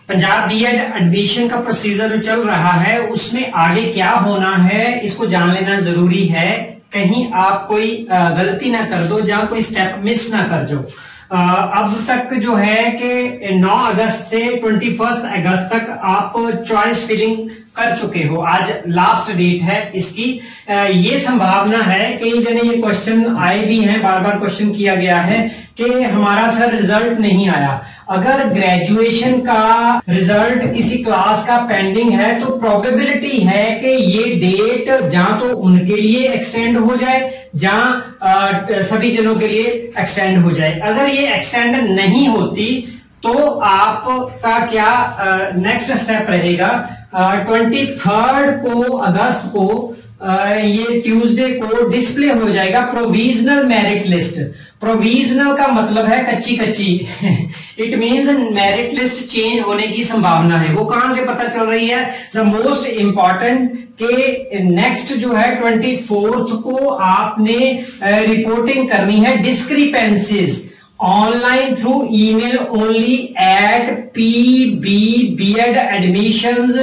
Punjab B Ed admission का procedure जो चल रहा है उसमें आगे क्या होना है इसको जान लेना जरूरी है। कहीं आप कोई गलती ना कर दो, जहां कोई स्टेप मिस ना कर दो। अब तक जो है कि 9 अगस्त से 21 अगस्त तक आप चॉइस फिलिंग कर चुके हो। आज लास्ट डेट है इसकी। ये संभावना है कई जने ये क्वेश्चन आए भी हैं, बार बार क्वेश्चन किया गया है कि हमारा सर रिजल्ट नहीं आया। अगर ग्रेजुएशन का रिजल्ट किसी क्लास का पेंडिंग है तो प्रोबेबिलिटी है कि ये डेट जहां तो उनके लिए एक्सटेंड हो जाए, जहां सभी जनों के लिए एक्सटेंड हो जाए। अगर ये एक्सटेंड नहीं होती तो आपका क्या नेक्स्ट स्टेप रहेगा। 23 को अगस्त को ये ट्यूसडे को डिस्प्ले हो जाएगा प्रोविजनल मेरिट लिस्ट। प्रोविजनल का मतलब है कच्ची कच्ची। It means merit list change होने की संभावना है। वो कहां से पता चल रही है? द मोस्ट इंपॉर्टेंट के नेक्स्ट जो है 24 को आपने रिपोर्टिंग करनी है discrepancies online through email only at pbbedadmissions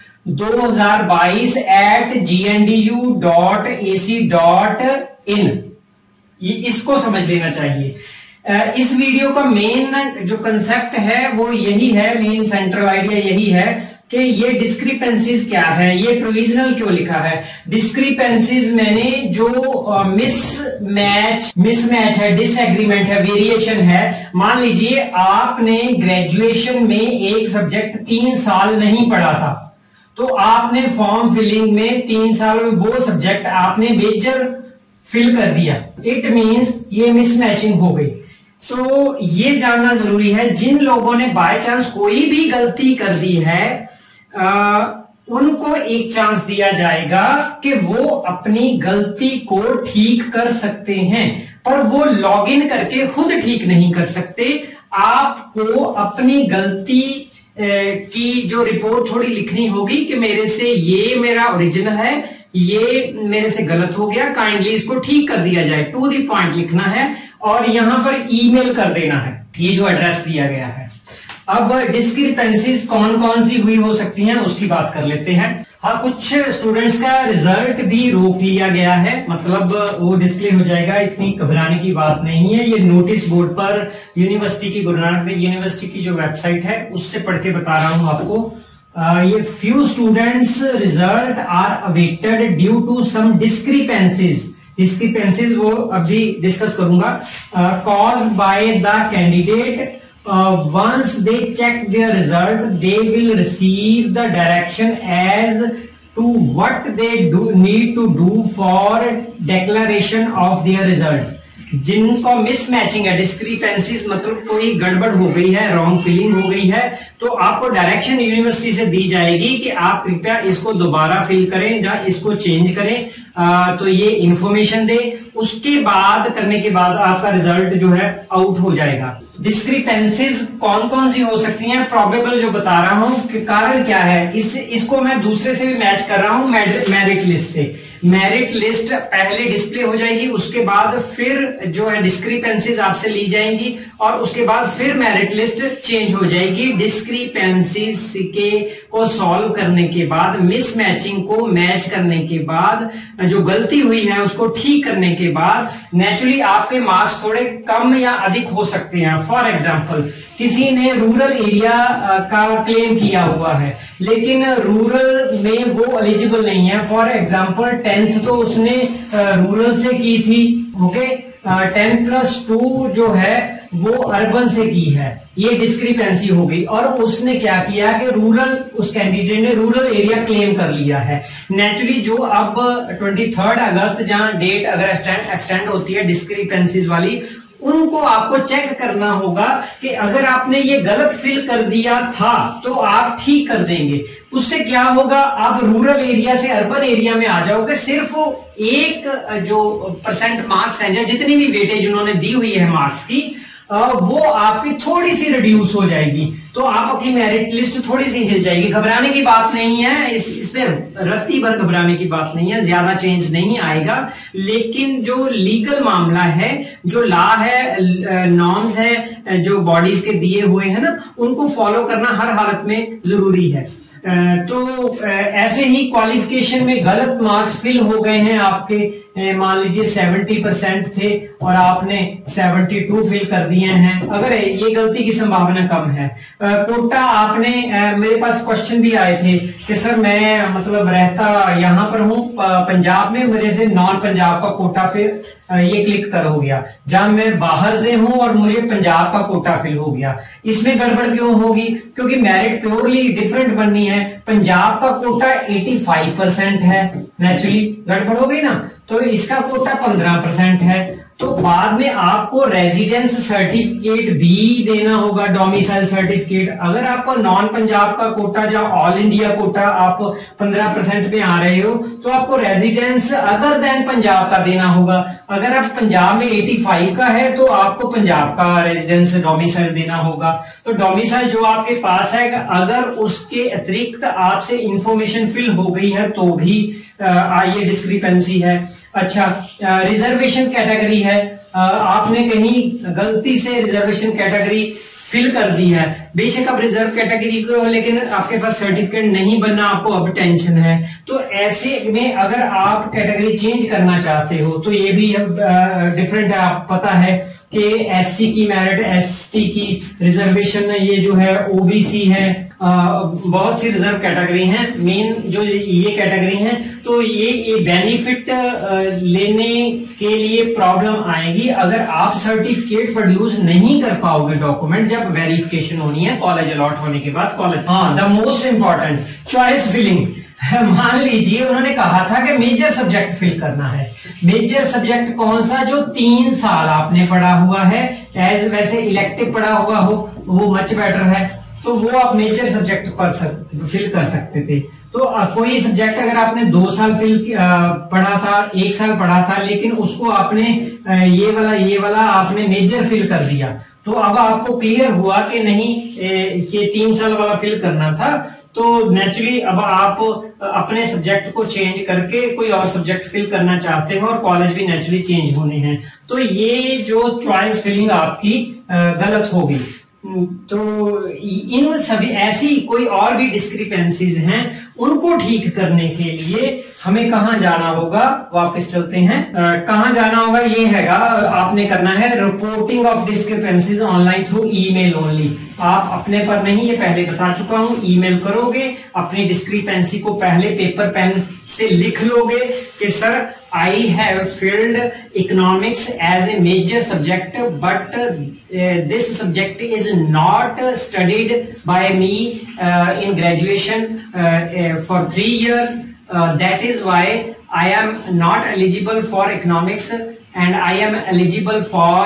2022@gndu.ac.in। ये इसको समझ लेना चाहिए। इस वीडियो का मेन जो कंसेप्ट है वो यही है, मेन सेंट्रल आइडिया यही है कि ये डिस्क्रिपेंसीज क्या है, ये प्रोविजनल क्यों लिखा है। डिस्क्रिपेंसीज मैंने जो मिसमैच है, डिसएग्रीमेंट है, वेरिएशन है। मान लीजिए आपने ग्रेजुएशन में एक सब्जेक्ट 3 साल नहीं पढ़ा था, तो आपने फॉर्म फिलिंग में 3 साल में वो सब्जेक्ट आपने मेजर फिल कर दिया। इट मींस ये मिसमैचिंग हो गई। तो ये जानना जरूरी है, जिन लोगों ने बाय चांस कोई भी गलती कर दी है उनको एक चांस दिया जाएगा कि वो अपनी गलती को ठीक कर सकते हैं, पर वो लॉगिन करके खुद ठीक नहीं कर सकते। आपको अपनी गलती की जो रिपोर्ट थोड़ी लिखनी होगी कि मेरे से ये मेरा ओरिजिनल है, ये मेरे से गलत हो गया, काइंडली इसको ठीक कर दिया जाए। टू द पॉइंट लिखना है और यहां पर ईमेल कर देना है, ये जो एड्रेस दिया गया है। अब डिस्क्रिपेंसीज कौन कौन सी हुई हो सकती हैं उसकी बात कर लेते हैं। हाँ, कुछ स्टूडेंट्स का रिजल्ट भी रोक लिया गया है, मतलब वो डिस्प्ले हो जाएगा, इतनी घबराने की बात नहीं है। ये नोटिस बोर्ड पर यूनिवर्सिटी की, गुरु नानक देव यूनिवर्सिटी की जो वेबसाइट है उससे पढ़ के बता रहा हूं आपको। ये few students result are awaited due to some discrepancies वो अभी डिस्कस करूंगा, caused by the candidate. Once they check their result, they will receive the direction as to what they need to do for declaration of their result. जिनको mismatching है, discrepancies मतलब कोई गड़बड़ हो गई है, रॉन्ग फिलिंग हो गई है, तो आपको डायरेक्शन यूनिवर्सिटी से दी जाएगी कि आप कृपया इसको दोबारा फिल करें या इसको चेंज करें। तो ये इंफॉर्मेशन दे, उसके बाद करने के बाद आपका रिजल्ट जो है आउट हो जाएगा। डिस्क्रिपेंसीज कौन कौन सी हो सकती हैं, प्रोबेबल जो बता रहा हूं कि कारण क्या है, इसको मैं दूसरे से भी मैच कर रहा हूं, मेरिट लिस्ट से। मेरिट लिस्ट पहले डिस्प्ले हो जाएगी, उसके बाद फिर जो है डिस्क्रिपेंसीज आपसे ली जाएंगी और उसके बाद फिर मेरिट लिस्ट चेंज हो जाएगी। डिस्क्रिपेंसीज को सॉल्व करने के बाद, मिसमैचिंग को मैच करने के बाद, जो गलती हुई है उसको ठीक करने के बाद नेचुरली आपके मार्क्स थोड़े कम या अधिक हो सकते हैं। फॉर एग्जाम्पल, किसी ने रूरल एरिया का क्लेम किया हुआ है लेकिन रूरल में वो एलिजिबल नहीं है। फॉर एग्जाम्पल 10th तो उसने रूरल से की थी, ओके, 10+2 जो है वो अर्बन से की है। ये डिस्क्रिपेंसी हो गई और उसने क्या किया कि उस कैंडिडेट ने रूरल एरिया क्लेम कर लिया है। नेचुरली जो अब 23 अगस्त जहां डेट अगर एक्सटेंड होती है डिस्क्रिपेंसीज वाली, उनको आपको चेक करना होगा कि अगर आपने ये गलत फिल कर दिया था तो आप ठीक कर देंगे। उससे क्या होगा, आप रूरल एरिया से अर्बन एरिया में आ जाओगे। सिर्फ एक जो % मार्क्स हैं, जितनी भी वेटेज उन्होंने दी हुई है मार्क्स की, वो आपकी थोड़ी सी रिड्यूस हो जाएगी। तो आप अपनी मेरिट लिस्ट थोड़ी सी हिल जाएगी। घबराने की बात नहीं है, इस पे रत्ती भर घबराने की बात नहीं है, ज्यादा चेंज नहीं आएगा। लेकिन जो लीगल मामला है, जो लॉ है, नॉर्म्स है जो बॉडीज के दिए हुए हैं ना, उनको फॉलो करना हर हालत में जरूरी है। तो ऐसे ही क्वालिफिकेशन में गलत मार्क्स फिल हो गए हैं आपके, मान लीजिए 70% थे और आपने 72 फिल कर दिए हैं, अगर ये गलती की संभावना कम है। कोटा आपने, मेरे पास क्वेश्चन भी आए थे कि सर मैं मतलब रहता यहाँ पर हूँ पंजाब में, मेरे से नॉन पंजाब का कोटा फिर ये क्लिक कर हो गया, जहां मैं बाहर से हूं और मुझे पंजाब का कोटा फिल हो गया। इसमें गड़बड़ क्यों होगी? क्योंकि मेरिट प्योरली डिफरेंट बननी है। पंजाब का कोटा 85% है, नेचुरली गड़बड़ हो गई ना, तो इसका कोटा 15% है। तो बाद में आपको रेजिडेंस सर्टिफिकेट भी देना होगा, डोमिसाइल सर्टिफिकेट। अगर आपको नॉन पंजाब का कोटा या ऑल इंडिया कोटा आप 15% में आ रहे हो, तो आपको रेजिडेंस अदर देन पंजाब का देना होगा। अगर आप पंजाब में 85 का है तो आपको पंजाब का रेजिडेंस डोमिसाइल देना होगा। तो डोमिसाइल जो आपके पास है, अगर उसके अतिरिक्त आपसे इंफॉर्मेशन फिल हो गई है तो भी ये डिस्क्रिपेंसी है। अच्छा, रिजर्वेशन कैटेगरी है, आपने कहीं गलती से रिजर्वेशन कैटेगरी फिल कर दी है, बेशक आप रिजर्व कैटेगरी को, लेकिन आपके पास सर्टिफिकेट नहीं बनना, आपको अब टेंशन है। तो ऐसे में अगर आप कैटेगरी चेंज करना चाहते हो तो ये भी डिफरेंट है। आप पता है कि एससी की मेरिट, एसटी की रिजर्वेशन, ये जो है ओबीसी है, बहुत सी रिजर्व कैटेगरी हैं, मेन जो ये कैटेगरी हैं। तो ये बेनिफिट लेने के लिए प्रॉब्लम आएगी अगर आप सर्टिफिकेट प्रोड्यूस नहीं कर पाओगे डॉक्यूमेंट, जब वेरिफिकेशन होनी है कॉलेज अलॉट होने के बाद। कॉलेज, हाँ, the most important choice filling. मान लीजिए उन्होंने कहा था कि मेजर सब्जेक्ट फिल करना है। मेजर सब्जेक्ट कौन सा? जो 3 साल आपने पढ़ा हुआ है, एज वैसे इलेक्टिव पढ़ा हुआ हो वो मच बेटर है, तो वो आप मेजर सब्जेक्ट फिल कर सकते थे। तो कोई सब्जेक्ट अगर आपने 2 साल पढ़ा था, 1 साल पढ़ा था, लेकिन उसको आपने ये वाला आपने मेजर फिल कर दिया, तो अब आपको क्लियर हुआ कि नहीं ये 3 साल वाला फिल करना था, तो नेचुरली अब आप अपने सब्जेक्ट को चेंज करके कोई और सब्जेक्ट फिल करना चाहते हो और कॉलेज भी नेचुरली चेंज होने हैं। तो ये जो चॉइस फिलिंग आपकी गलत होगी। तो इन सभी ऐसी कोई और भी डिस्क्रिपेंसीज हैं, उनको ठीक करने के लिए हमें कहां जाना होगा? वापस चलते हैं, कहां जाना होगा? ये हैगा, आपने करना है reporting of discrepancies online through email only. आप अपने पर नहीं, ये पहले बता चुका हूं, ईमेल करोगे, अपनी डिस्क्रिपेंसी को पहले पेपर पेन से लिख लोगे कि sir I have filled economics as a major subject, but this subject is not studied by me in graduation for 3 years. That is why I am not eligible for economics and I am eligible for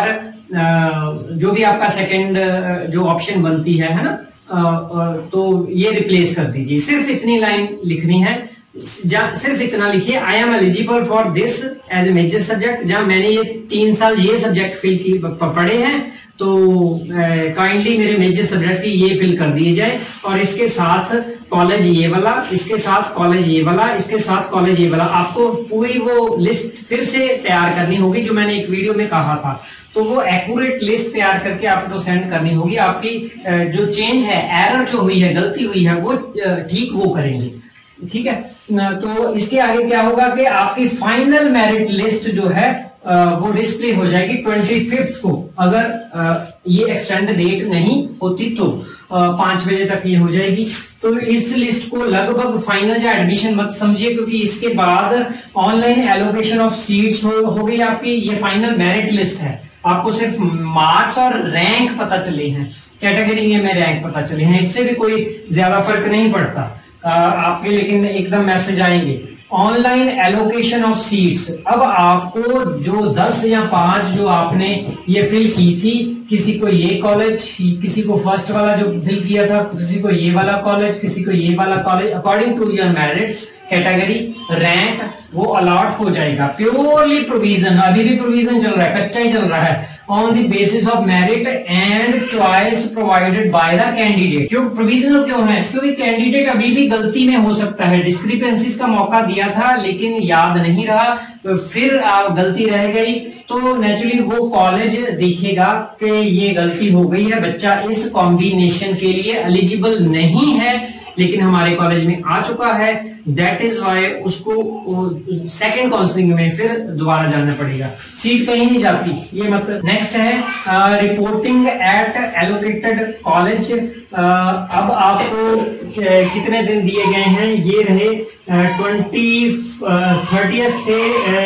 जो भी आपका second जो option बनती है ना, तो ये replace कर दीजिए। सिर्फ इतनी लाइन लिखनी है, सिर्फ इतना लिखिए, I am eligible for this as a major subject. जहां मैंने ये 3 साल ये सब्जेक्ट फिल पढ़े हैं, तो काइंडली मेरे मेजर सब्जेक्ट ये फिल कर दिए जाए, और इसके साथ कॉलेज ये वाला, इसके साथ कॉलेज ये वाला, इसके साथ कॉलेज ये वाला। आपको पूरी वो लिस्ट फिर से तैयार करनी होगी जो मैंने एक वीडियो में कहा था। तो वो एक्यूरेट लिस्ट तैयार करके आपको सेंड करनी होगी। आपकी जो चेंज है, एरर जो हुई है, गलती हुई है, वो ठीक वो करेंगे। ठीक है, तो इसके आगे क्या होगा कि आपकी फाइनल मेरिट लिस्ट जो है वो डिस्प्ले हो जाएगी 25 को। अगर ये एक्सटेंड डेट नहीं होती तो 5 बजे तक ये हो जाएगी। तो इस लिस्ट को लगभग फाइनल या एडमिशन मत समझिए, क्योंकि इसके बाद ऑनलाइन एलोकेशन ऑफ सीट्स हो गई आपकी। ये फाइनल मेरिट लिस्ट है, आपको सिर्फ मार्क्स और रैंक पता चले हैं, कैटेगरी में रैंक पता चले हैं, इससे भी कोई ज्यादा फर्क नहीं पड़ता आपके। लेकिन एकदम मैसेज आएंगे ऑनलाइन एलोकेशन ऑफ सीट्स। अब आपको जो 10 या 5 जो आपने ये फिल की थी, किसी को ये कॉलेज, किसी को फर्स्ट वाला जो फिल किया था, किसी को ये वाला कॉलेज, किसी को ये वाला college, according to your merit category rank वो अलॉट हो जाएगा। प्योरली प्रोविजन, अभी भी प्रोविजन चल रहा है, कच्चा ही चल रहा है। On the basis of merit and choice provided by the candidate. क्यों प्रोविजनल क्यों है? क्योंकि कैंडिडेट अभी भी गलती में हो सकता है, डिस्क्रिपेंसीज का मौका दिया था लेकिन याद नहीं रहा, फिर गलती रह गई, तो नेचुरली वो कॉलेज देखेगा कि ये गलती हो गई है, बच्चा इस कॉम्बिनेशन के लिए एलिजिबल नहीं है लेकिन हमारे कॉलेज में आ चुका है, दैट इज वाई उसको सेकेंड काउंसलिंग में फिर दोबारा जाना पड़ेगा, सीट कहीं नहीं जाती, ये मतलब। नेक्स्ट है रिपोर्टिंग एट एलोकेटेड कॉलेज। अब आपको कितने दिन दिए गए हैं? ये रहे 30 से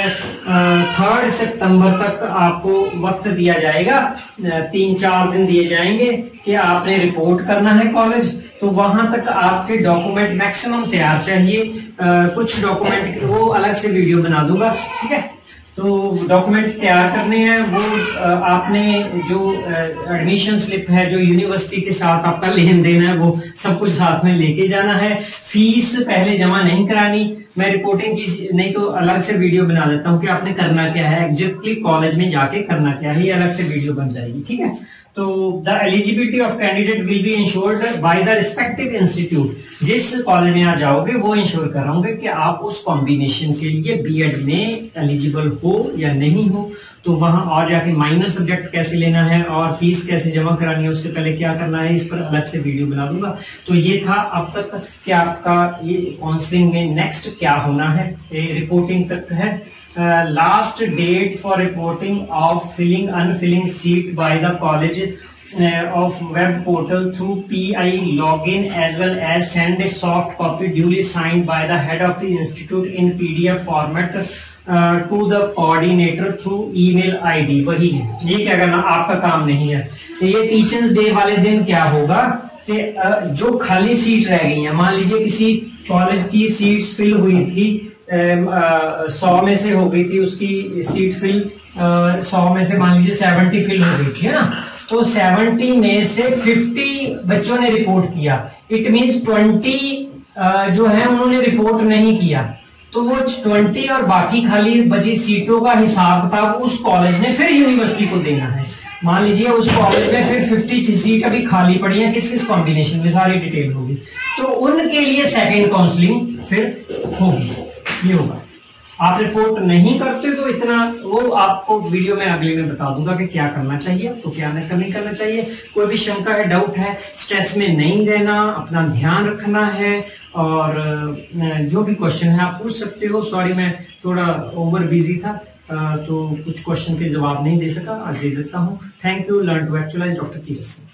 3 सितंबर तक आपको वक्त दिया जाएगा, 3-4 दिन दिए जाएंगे कि आपने रिपोर्ट करना है कॉलेज, तो वहां तक आपके डॉक्यूमेंट मैक्सिमम तैयार चाहिए। कुछ डॉक्यूमेंट वो अलग से वीडियो बना दूंगा, ठीक है। तो डॉक्यूमेंट तैयार करने हैं, वो आपने जो एडमिशन स्लिप है, जो यूनिवर्सिटी के साथ आपका लेन देन है, वो सब कुछ साथ में लेके जाना है। फीस पहले जमा नहीं करानी, मैं रिपोर्टिंग की नहीं तो अलग से वीडियो बना देता हूँ कि आपने करना क्या है, एग्जैक्टली कॉलेज में जाके करना क्या है, ये अलग से वीडियो बन जाएगी, ठीक है। तो the eligibility of candidate will be ensured by the respective institute. जिस कॉलेज में आप जाओगे वो इंश्योर कराओगे कि आप उस कॉम्बिनेशन के लिए बीएड में एलिजिबल हो या नहीं हो। तो वहां और जाके माइनर सब्जेक्ट कैसे लेना है और फीस कैसे जमा करानी है, उससे पहले क्या करना है, इस पर अलग से वीडियो बना दूंगा। तो ये था अब तक कि आपका ये काउंसलिंग में नेक्स्ट क्या होना है, रिपोर्टिंग तक है। Last date for reporting of filling unfilling seat by the college of web portal through PI login, as well as send a soft copy duly signed by the head of the institute in PDF format to the coordinator through email ID। वही है, ये क्या करना आपका काम नहीं है। ये टीचर्स डे वाले दिन क्या होगा कि जो खाली सीट रह गई है, मान लीजिए किसी कॉलेज की सीट्स फिल हुई थी, 100 में से हो गई थी उसकी सीट फिल, 100 में से मान लीजिए 70 फिल हो गई थी, है ना। तो 70 में से 50 बच्चों ने रिपोर्ट किया, इट मींस 20 जो है उन्होंने रिपोर्ट नहीं किया, तो वो 20 और बाकी खाली बची सीटों का हिसाब किताब उस कॉलेज ने फिर यूनिवर्सिटी को देना है। मान लीजिए उस कॉलेज में फिर 50 सीट अभी खाली पड़ी है, किस किस कॉम्बिनेशन में, सारी डिटेल होगी, तो उनके लिए सेकेंड काउंसलिंग फिर होगी, ये होगा। आप रिपोर्ट नहीं करते तो इतना वो आपको वीडियो में अगले में बता दूंगा कि क्या करना चाहिए, तो क्या नहीं करना चाहिए। कोई भी शंका है, डाउट है, स्ट्रेस में नहीं रहना, अपना ध्यान रखना है, और जो भी क्वेश्चन है आप पूछ सकते हो। सॉरी मैं थोड़ा ओवर बिजी था, तो कुछ क्वेश्चन के जवाब नहीं दे सका, आज दे देता हूँ। Thank you. Learn to actualise, doctor T S.